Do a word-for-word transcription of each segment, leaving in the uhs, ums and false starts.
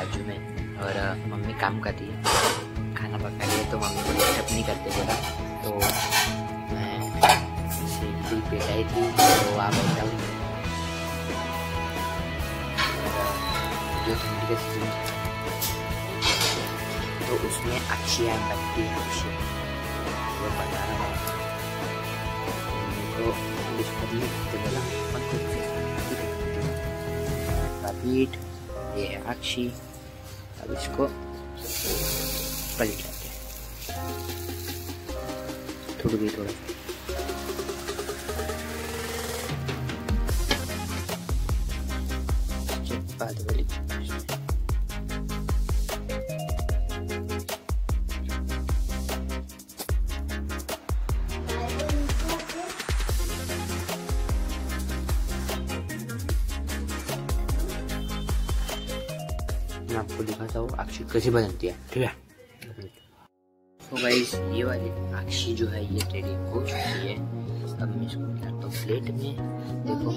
बाजू में और मम्मी काम कर रही है, खाना पका रही है, तो मम्मी को डिस्टर्ब नहीं करते ज़रा। तो मैं सीधी पिटाई थी तो आ बैठा हूँ। जो ठंडी का सीजन तो उसमें अक्षियाँ बनती है, अक्षी वो बता रहा है तो डिस्टर्ब नहीं करते बोला अपन खुद से पीठ। ये है अक्षी, अब इसको पलटाते हैं थोड़ी भी थोड़ा बाद वाली मैं आपको दिखाता हूँ अक्षी कैसे बनती है, ठीक है। तो गाइस ये वाली अक्षी जो है ये रेडी हो चुकी है। अब मैं इसको डालता हूँ प्लेट में, देखो।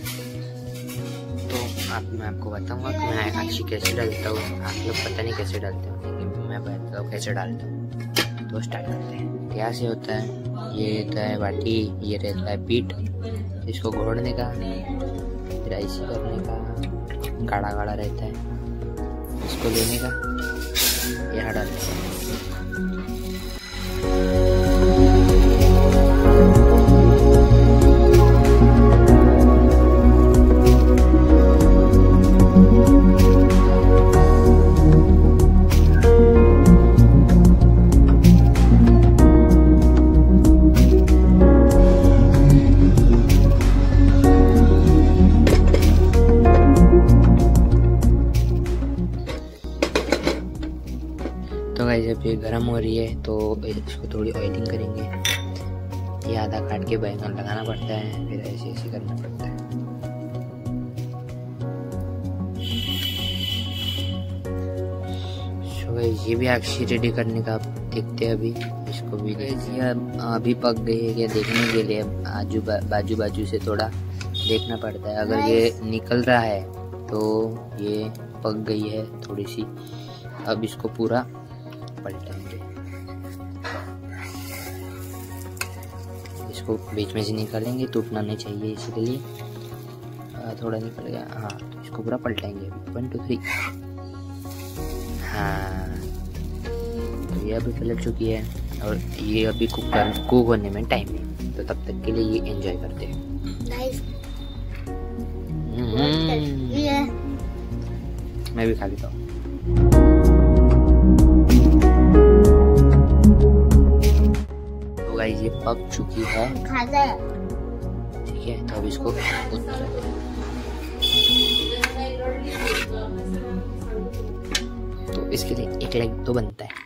तो अब मैं आपको बताऊंगा कि मैं अक्षी कैसे डालता हूँ। आप लोग पता नहीं कैसे डालते हो, लेकिन मैं बताता हूँ कैसे डालता हूँ। तो स्टार्ट करते हैं। क्या से होता है, ये रहता है बाटी, ये रहता है पीठ, इसको घोड़ने का, फिर ऐसे करने का, गाढ़ा गाढ़ा रहता है, इसको लेने का, यहाँ डालने का। तो गाइस जब ये गर्म हो रही है तो इसको थोड़ी ऑयलिंग करेंगे। ये आधा काट के बैंगन लगाना पड़ता है, फिर ऐसे ऐसे करना पड़ता है। तो गाइस ये भी अक्षी रेडी करने का देखते हैं अभी। इसको भी ये अभी पक गई है क्या देखने के लिए आजू बा, बाजू बाजू से थोड़ा देखना पड़ता है। अगर ये निकल रहा है तो ये पक गई है थोड़ी सी। अब इसको पूरा पलटेंगे, इसको बीच में से निकालेंगे, टूटना नहीं चाहिए इसके लिए। थोड़ा निकल गया, हाँ तो इसको पूरा पलटेंगे। वन टू थ्री, हाँ तो ये अभी पलट चुकी है और ये अभी कुक कर कुक होने में टाइम है, तो तब तक के लिए ये एंजॉय करते हैं। मैं भी खा लेता हूँ। ये पक चुकी है, ठीक है। तो अब इसको तो इसके लिए एक लेग तो बनता है।